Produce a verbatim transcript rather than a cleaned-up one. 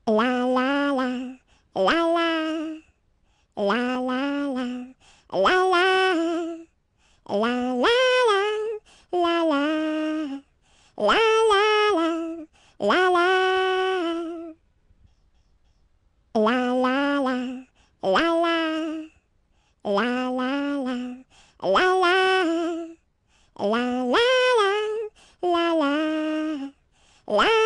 La la la, la la, la la la, la la, la la la, la la, la la la, la la. La la la, la la, la la la, la la, la la la, la la, la